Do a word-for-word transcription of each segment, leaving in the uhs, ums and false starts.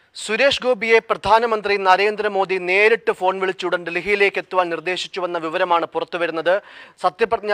സുരേഷ് ഗോപിയെ പ്രധാനമന്ത്രി നരേന്ദ്രമോദി നേരിട്ട് ഫോൺ വിളിച്ചുടൻ ഡൽഹിയിലേക്ക് എത്തുവാൻ നിർദ്ദേശിച്ചുവെന്ന വിവരമാണ് പുറത്തുവരുന്നത്. സത്യപ്രതിജ്ഞ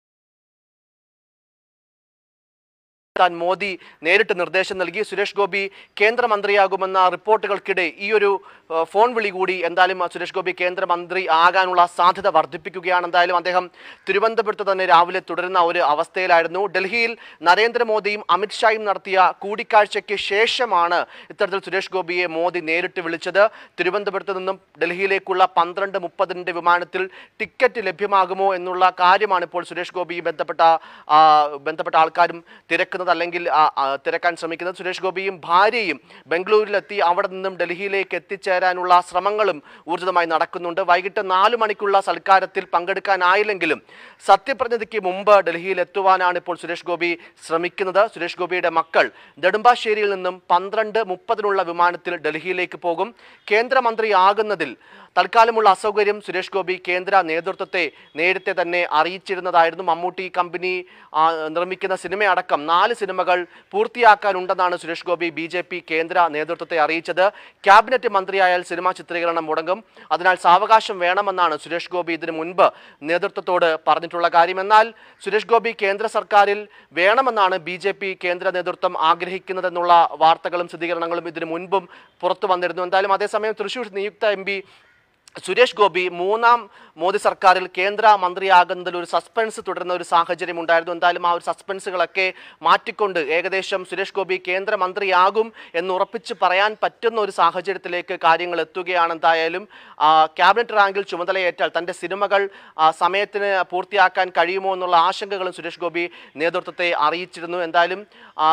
മോദി നേരിട്ട് നിർദ്ദേശം നൽകി. സുരേഷ് ഗോപി കേന്ദ്രമന്ത്രിയാകുമെന്ന റിപ്പോർട്ടുകൾക്കിടെ ഈ ഒരു ഫോൺ വിളി കൂടി എന്തായാലും സുരേഷ് ഗോപി കേന്ദ്രമന്ത്രി ആകാനുള്ള സാധ്യത വർദ്ധിപ്പിക്കുകയാണ്. എന്തായാലും അദ്ദേഹം തിരുവനന്തപുരത്ത് തന്നെ രാവിലെ തുടരുന്ന ഒരു അവസ്ഥയിലായിരുന്നു. ഡൽഹിയിൽ നരേന്ദ്രമോദിയും അമിത്ഷായും നടത്തിയ കൂടിക്കാഴ്ചയ്ക്ക് ശേഷമാണ് ഇത്തരത്തിൽ സുരേഷ് ഗോപിയെ മോദി നേരിട്ട് വിളിച്ചത്. തിരുവനന്തപുരത്ത് നിന്നും ഡൽഹിയിലേക്കുള്ള പന്ത്രണ്ട് മുപ്പതിൻ്റെ വിമാനത്തിൽ ടിക്കറ്റ് ലഭ്യമാകുമോ എന്നുള്ള കാര്യമാണ് ഇപ്പോൾ സുരേഷ് ഗോപി ബന്ധപ്പെട്ട ബന്ധപ്പെട്ട ആൾക്കാരും തിരക്കുന്നത് അല്ലെങ്കിൽ തിരക്കാൻ ശ്രമിക്കുന്നത്. സുരേഷ് ഗോപിയും ഭാര്യയും ബംഗളൂരിലെത്തി അവിടെ നിന്നും ഡൽഹിയിലേക്ക് എത്തിച്ചേരാനുള്ള ശ്രമങ്ങളും ഊർജിതമായി നടക്കുന്നുണ്ട്. വൈകിട്ട് നാലു മണിക്കുള്ള സൽക്കാരത്തിൽ പങ്കെടുക്കാനായില്ലെങ്കിലും സത്യപ്രതിജ്ഞയ്ക്ക് മുമ്പ് ഡൽഹിയിൽ എത്തുവാനാണ് ഇപ്പോൾ സുരേഷ് ഗോപി ശ്രമിക്കുന്നത്. സുരേഷ് ഗോപിയുടെ മക്കൾ നെടുമ്പാശ്ശേരിയിൽ നിന്നും പന്ത്രണ്ട് മുപ്പതിനുള്ള വിമാനത്തിൽ ഡൽഹിയിലേക്ക് പോകും. കേന്ദ്രമന്ത്രിയാകുന്നതിൽ തൽക്കാലമുള്ള അസൗകര്യം സുരേഷ് ഗോപി കേന്ദ്ര നേതൃത്വത്തെ നേരത്തെ തന്നെ അറിയിച്ചിരുന്നതായിരുന്നു. മമ്മൂട്ടി കമ്പനി നിർമ്മിക്കുന്ന സിനിമയടക്കം നാല് സിനിമകൾ പൂർത്തിയാക്കാനുണ്ടെന്നാണ് Suresh Gopi B J P കേന്ദ്ര നേതൃത്വത്തെ അറിയിച്ചത്. ക്യാബിനറ്റ് മന്ത്രിയായാൽ സിനിമാ ചിത്രീകരണം മുടങ്ങും, അതിനാൽ സാവകാശം വേണമെന്നാണ് സുരേഷ് ഗോപി ഇതിനു മുൻപ് നേതൃത്വത്തോട് പറഞ്ഞിട്ടുള്ള കാര്യം. എന്നാൽ സുരേഷ് ഗോപി കേന്ദ്ര സർക്കാരിൽ വേണമെന്നാണ് ബി ജെ പി കേന്ദ്ര നേതൃത്വം ആഗ്രഹിക്കുന്നതെന്നുള്ള വാർത്തകളും സ്ഥിരീകരണങ്ങളും ഇതിനു മുൻപും പുറത്തു വന്നിരുന്നു. എന്തായാലും അതേസമയം തൃശൂർ നിയുക്ത എം പി സുരേഷ് ഗോപി മൂന്നാം മോദി സർക്കാരിൽ കേന്ദ്ര മന്ത്രിയാകുന്നതിൽ ഒരു സസ്പെൻസ് തുടരുന്ന ഒരു സാഹചര്യം ഉണ്ടായിരുന്നു. എന്തായാലും ആ ഒരു സസ്പെൻസുകളൊക്കെ മാറ്റിക്കൊണ്ട് ഏകദേശം സുരേഷ് ഗോപി കേന്ദ്രമന്ത്രിയാകും എന്ന് ഉറപ്പിച്ച് പറയാൻ പറ്റുന്ന ഒരു സാഹചര്യത്തിലേക്ക് കാര്യങ്ങൾ എത്തുകയാണ്. എന്തായാലും ക്യാബിനറ്റ് റാങ്കിൽ ചുമതലയേറ്റാൽ തൻ്റെ സിനിമകൾ സമയത്തിന് പൂർത്തിയാക്കാൻ കഴിയുമോ എന്നുള്ള ആശങ്കകളും സുരേഷ് ഗോപി നേതൃത്വത്തെ അറിയിച്ചിരുന്നു. എന്തായാലും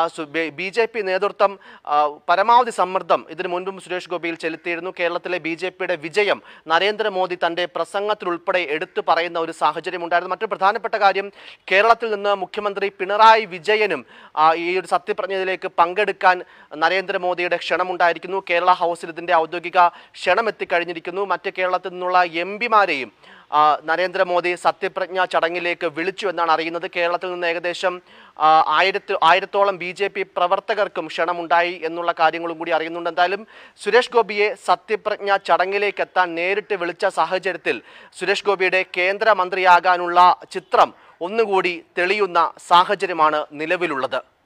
ബി ജെ പി നേതൃത്വം പരമാവധി സമ്മർദ്ദം ഇതിനു മുൻപും സുരേഷ് ഗോപിയിൽ ചെലുത്തിയിരുന്നു. കേരളത്തിലെ ബി ജെ പിയുടെ വിജയം നരേന്ദ്രമോദി തൻ്റെ പ്രസംഗത്തിലുൾപ്പെടെ എടുത്തു പറയുന്ന ഒരു സാഹചര്യം ഉണ്ടായിരുന്നു. മറ്റൊരു പ്രധാനപ്പെട്ട കാര്യം, കേരളത്തിൽ നിന്ന് മുഖ്യമന്ത്രി പിണറായി വിജയനും ഈ ഒരു സത്യപ്രതിജ്ഞയിലേക്ക് പങ്കെടുക്കാൻ നരേന്ദ്രമോദിയുടെ ക്ഷണമുണ്ടായിരിക്കുന്നു. കേരള ഹൗസിൽ ഇതിൻ്റെ ഔദ്യോഗിക ക്ഷണം എത്തിക്കഴിഞ്ഞിരിക്കുന്നു. മറ്റ് കേരളത്തിൽ നിന്നുള്ള എം പിമാരെയും നരേന്ദ്രമോദി സത്യപ്രതിജ്ഞാ ചടങ്ങിലേക്ക് വിളിച്ചു എന്നാണ് അറിയുന്നത്. കേരളത്തിൽ നിന്ന് ഏകദേശം ആയിരത്തി ആയിരത്തോളം ബി ജെ പി പ്രവർത്തകർക്കും ക്ഷണമുണ്ടായി എന്നുള്ള കാര്യങ്ങളും കൂടി അറിയുന്നുണ്ട്. എന്തായാലും സുരേഷ് ഗോപിയെ സത്യപ്രതിജ്ഞാ ചടങ്ങിലേക്ക് എത്താൻ നേരിട്ട് വിളിച്ച സാഹചര്യത്തിൽ സുരേഷ് ഗോപിയുടെ കേന്ദ്രമന്ത്രിയാകാനുള്ള ചിത്രം ഒന്നുകൂടി തെളിയുന്ന സാഹചര്യമാണ് നിലവിലുള്ളത്.